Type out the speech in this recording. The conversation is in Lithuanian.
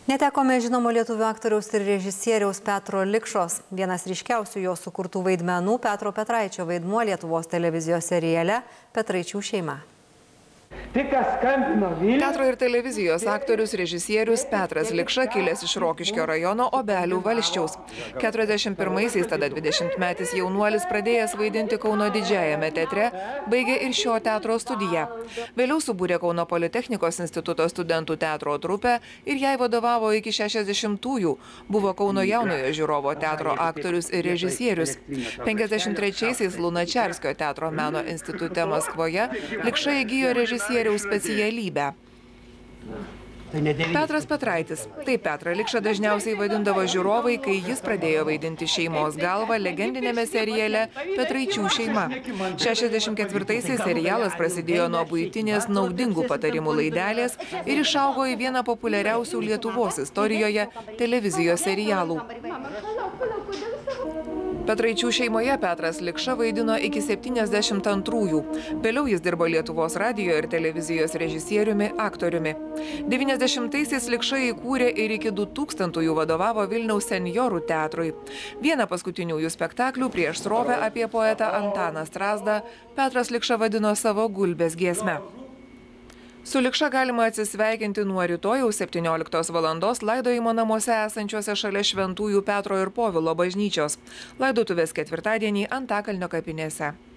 Netekome žinomo lietuvių aktoriaus ir režisieriaus Petro Likšos. Vienas ryškiausių jo sukurtų vaidmenų Petro Petraičio vaidmuo Lietuvos televizijos seriale Petraičių šeima. Teatro ir televizijos aktorius, režisierius Petras Likša, kilęs iš Rokiškio rajono Obelių valsčiaus. 41-aisiais, tada 20-metis jaunuolis, pradėjęs vaidinti Kauno didžiajame teatre, baigė ir šio teatro studiją. Vėliau subūrė Kauno Politechnikos instituto studentų teatro trupę ir jai vadovavo iki 60-ųjų. Buvo Kauno jaunojo žiūrovo teatro aktorius ir režisierius. 53-aisiais Lunačerskio teatro meno institute Maskvoje Likša įgijo režisieriaus specialybę. Petras Petraitis. Taip Petrą Likšą dažniausiai vadindavo žiūrovai, kai jis pradėjo vaidinti Šeimos galvą legendinėme seriale Petraičių šeima. 64-aisiais serialas prasidėjo nuo buitinės naudingų patarimų laidelės ir išaugo į vieną populiariausių Lietuvos istorijoje televizijos serialų. Petraičių šeimoje Petras Likša vaidino iki 72-ųjų. Vėliau jis dirbo Lietuvos radijo ir televizijos režisieriumi, aktoriumi. 90-aisiais Likša įkūrė ir iki 2000-ųjų vadovavo Vilniaus senjorų teatrui. Vieną paskutiniųjų spektaklių Prieš srovę apie poetą Antaną Strazdą Petras Likša vadino savo Gulbės giesme. Su Likša galima atsisveikinti nuo rytojaus 17 valandos laidojimo namuose esančiuose šalia Šventųjų Petro ir Povilo bažnyčios. Laidotuvės ketvirtadienį Antakalnio kapinėse.